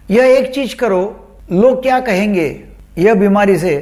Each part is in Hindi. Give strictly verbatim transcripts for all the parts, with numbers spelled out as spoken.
यह एक चीज करो, लोग क्या कहेंगे, यह बीमारी से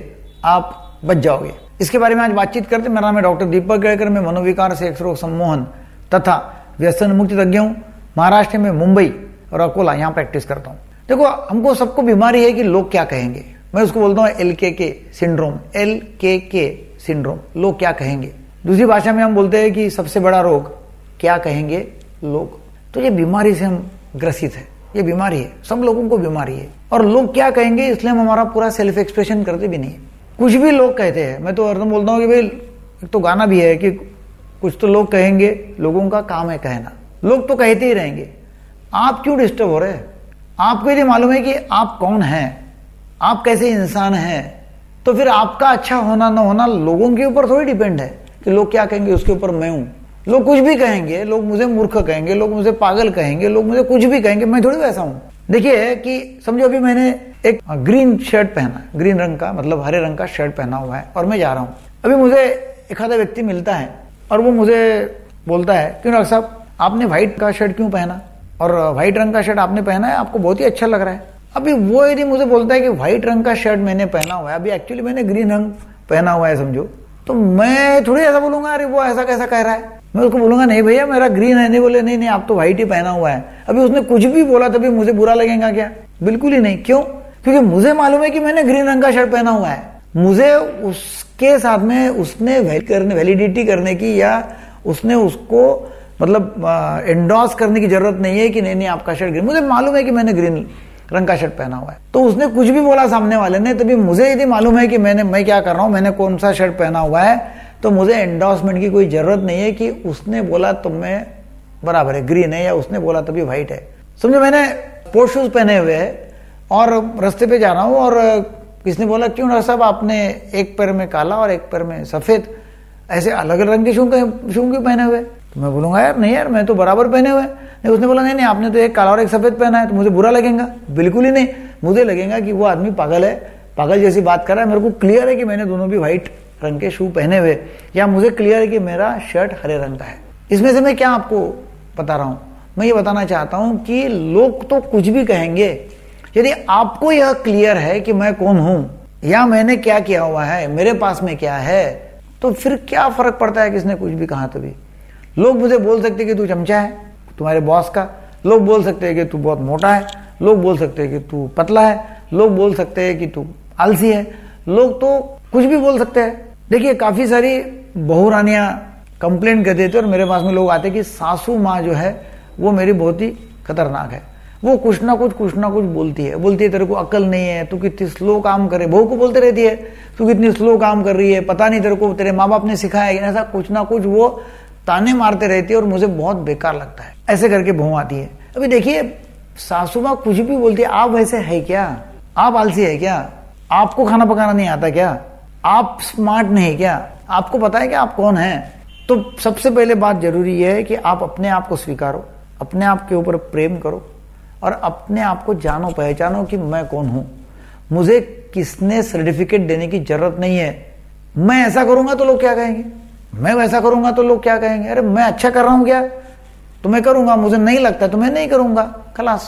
आप बच जाओगे। इसके बारे में आज बातचीत करते। मेरा नाम है डॉक्टर दीपक केळकर। मैं मनोविकार, सेक्स रोग सम्मोहन तथा व्यसन मुक्ति तज्ञ हूँ। महाराष्ट्र में मुंबई और अकोला यहाँ प्रैक्टिस करता हूँ। देखो, हमको सबको बीमारी है कि लोग क्या कहेंगे। मैं उसको बोलता हूँ एल के के सिंड्रोम, एल के के सिंड्रोम, लोग क्या कहेंगे। दूसरी भाषा में हम बोलते हैं कि सबसे बड़ा रोग क्या कहेंगे लोग। तो ये बीमारी से हम ग्रसित है, ये बीमारी है, सब लोगों को बीमारी है। और लोग क्या कहेंगे इसलिए हम हमारा पूरा सेल्फ एक्सप्रेशन करते भी नहीं है। कुछ भी लोग कहते हैं, मैं तो हरदम बोलता हूँ कि भाई एक तो गाना भी है कि कुछ तो लोग कहेंगे, लोगों का काम है कहना। लोग तो कहते ही रहेंगे, आप क्यों डिस्टर्ब हो रहे हैं। आपको यदि मालूम है कि आप कौन हैं, आप कैसे इंसान हैं, तो फिर आपका अच्छा होना ना होना लोगों के ऊपर थोड़ी डिपेंड है कि लोग क्या कहेंगे उसके ऊपर मैं हूं। लोग कुछ भी कहेंगे, लोग मुझे मूर्ख कहेंगे, लोग मुझे पागल कहेंगे, लोग मुझे कुछ भी कहेंगे, मैं थोड़ी वैसा हूं। देखिए कि समझो अभी मैंने एक ग्रीन शर्ट पहना, ग्रीन रंग का मतलब हरे रंग का शर्ट पहना हुआ है और मैं जा रहा हूं। अभी मुझे एक आधा व्यक्ति मिलता है और वो मुझे बोलता है, क्यों डॉक्टर साहब आपने व्हाइट का शर्ट क्यों पहना, और व्हाइट रंग का शर्ट आपने पहना है, आपको बहुत ही अच्छा लग रहा है। अभी वो यदि मुझे बोलता है कि व्हाइट रंग का शर्ट मैंने पहना हुआ है, अभी एक्चुअली मैंने ग्रीन रंग पहना हुआ है समझो, तो मैं थोड़ी ऐसा बोलूंगा अरे वो ऐसा कैसा कह रहा है। मैं उसको बोलूंगा नहीं भैया मेरा ग्रीन है। नहीं बोले नहीं नहीं आप तो व्हाइट ही पहना हुआ है। अभी उसने कुछ भी बोला तभी मुझे बुरा लगेगा क्या? बिल्कुल ही नहीं। क्यों? क्योंकि मुझे मालूम है कि मैंने ग्रीन रंग का शर्ट पहना हुआ है। मुझे उसके साथ में उसने वैलिडिटी करने की या उसने उसको मतलब एंडोर्स करने की जरूरत नहीं है कि नहीं नहीं आपका शर्ट ग्रीन। मुझे मालूम है कि मैंने ग्रीन रंग का शर्ट पहना हुआ है। तो उसने कुछ भी बोला सामने वाले ने, तभी मुझे यदि मालूम है कि मैंने मैं क्या कर रहा हूं, मैंने कौन सा शर्ट पहना हुआ है, तो मुझे एंडोर्समेंट की कोई जरूरत नहीं है कि उसने बोला तो मैं बराबर है ग्रीन है या उसने बोला तभी व्हाइट है। समझो मैंने स्पोर्ट्स शूज पहने हुए हैं और रास्ते पे जा रहा हूं और किसने बोला क्यों डॉक्टर साहब आपने एक पैर में काला और एक पैर में सफेद ऐसे अलग अलग रंग के शू शू क्यों पहने हुए। तो मैं बोलूंगा यार नहीं यार मैं तो बराबर पहने हुए। नहीं, उसने बोला नहीं नहीं आपने तो एक काला और एक सफेद पहना है। तो मुझे बुरा लगेगा? बिल्कुल ही नहीं। मुझे लगेगा कि वो आदमी पागल है, पागल जैसी बात कर रहा है। मेरे को क्लियर है कि मैंने दोनों भी व्हाइट रंग के शू पहने हुए, या मुझे क्लियर है कि मेरा शर्ट हरे रंग का है। इसमें से मैं क्या आपको बता रहा हूं, मैं ये बताना चाहता हूं कि लोग तो कुछ भी कहेंगे। यदि आपको यह क्लियर है कि मैं कौन हूं या मैंने क्या किया हुआ है, मेरे पास में क्या है, तो फिर क्या फर्क पड़ता है किसने कुछ भी कहा। तभी लोग मुझे बोल सकते हैं कि तू चमचा है तुम्हारे बॉस का, लोग बोल सकते हैं कि तू बहुत मोटा है, लोग बोल सकते हैं कि तू पतला है, लोग बोल सकते हैं कि तू आलसी है, लोग तो कुछ भी बोल सकते हैं। देखिए काफी सारी बहू रानियां कंप्लेंट कर देते और मेरे पास में लोग आते कि सासू माँ जो है वो मेरी बहुत ही खतरनाक है। वो कुछ ना कुछ कुछ ना कुछ बोलती है, बोलती है तेरे को अकल नहीं है, तू कितनी स्लो काम करे, बहू को बोलते रहती है तू कितनी स्लो काम कर रही है, पता नहीं तेरे को तेरे माँ बाप ने सिखाया है, ऐसा कुछ ना कुछ वो ताने मारते रहती है और मुझे बहुत बेकार लगता है। ऐसे करके बहू आती है। अभी देखिए सासू माँ कुछ भी बोलती है, आप वैसे है क्या, आप आलसी है क्या, आपको खाना पकाना नहीं आता क्या, आप स्मार्ट नहीं क्या, आपको पता है कि आप कौन हैं। तो सबसे पहले बात जरूरी है कि आप अपने आप को स्वीकारो, अपने आप के ऊपर प्रेम करो और अपने आप को जानो पहचानो कि मैं कौन हूं। मुझे किसने सर्टिफिकेट देने की जरूरत नहीं है। मैं ऐसा करूंगा तो लोग क्या कहेंगे, मैं वैसा करूंगा तो लोग क्या कहेंगे। अरे मैं अच्छा कर रहा हूं क्या तो मैं करूंगा, मुझे नहीं लगता तो मैं नहीं करूंगा, खलास।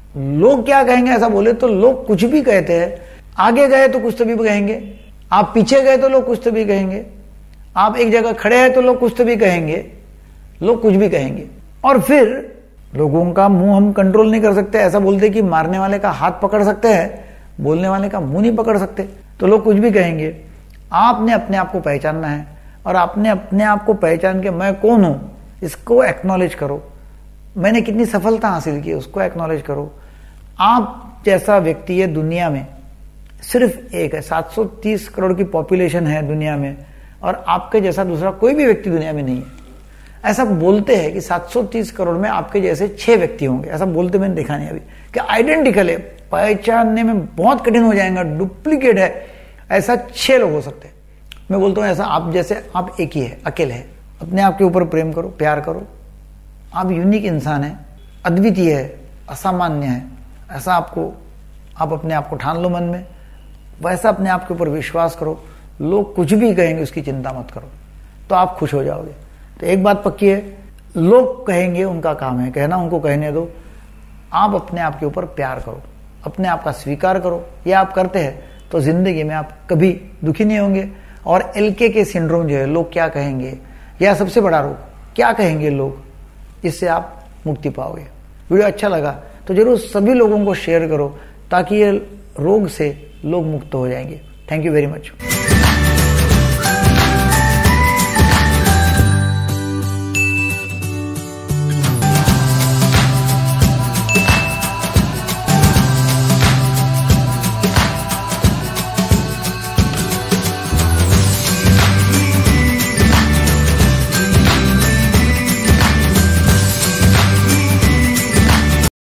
लोग क्या कहेंगे ऐसा बोले तो लोग कुछ भी कहते हैं। आगे गए तो कुछ तो भी कहेंगे, आप पीछे गए तो लोग कुछ तो भी कहेंगे, आप एक जगह खड़े हैं तो लोग कुछ तो भी कहेंगे, लोग कुछ भी कहेंगे। और फिर लोगों का मुंह हम कंट्रोल नहीं कर सकते। ऐसा बोलते कि मारने वाले का हाथ पकड़ सकते हैं, बोलने वाले का मुंह नहीं पकड़ सकते। तो लोग कुछ भी कहेंगे। आपने अपने आप को पहचानना है और आपने अपने आप को पहचान के मैं कौन हूं इसको एक्नॉलेज करो। मैंने कितनी सफलता हासिल की उसको एक्नॉलेज करो। आप जैसा व्यक्ति है दुनिया में सिर्फ एक है, सात सौ तीस करोड़ की पॉपुलेशन है दुनिया में और आपके जैसा दूसरा कोई भी व्यक्ति दुनिया में नहीं है। ऐसा बोलते हैं कि सात सौ तीस करोड़ में आपके जैसे छह व्यक्ति होंगे, ऐसा बोलते मैंने देखा नहीं अभी कि आइडेंटिकल है, पहचानने में बहुत कठिन हो जाएगा, डुप्लीकेट है, ऐसा छह लोग हो सकते हैं। मैं बोलता हूं ऐसा आप जैसे आप एक ही है, अकेले है। अपने आप के ऊपर प्रेम करो, प्यार करो। आप यूनिक इंसान है, अद्वितीय है, असामान्य है, ऐसा आपको आप अपने आप को ठान लो मन में, वैसा अपने आप के ऊपर विश्वास करो। लोग कुछ भी कहेंगे उसकी चिंता मत करो, तो आप खुश हो जाओगे। तो एक बात पक्की है, लोग कहेंगे उनका काम है कहना, उनको कहने दो। आप अपने आप के ऊपर प्यार करो, अपने आप का स्वीकार करो। ये आप करते हैं तो जिंदगी में आप कभी दुखी नहीं होंगे। और एलके के सिंड्रोम जो है, लोग क्या कहेंगे, या सबसे बड़ा रोग क्या कहेंगे लोग, इससे आप मुक्ति पाओगे। वीडियो अच्छा लगा तो जरूर सभी लोगों को शेयर करो ताकि ये रोग से लोग मुक्त हो जाएंगे। Thank you very much.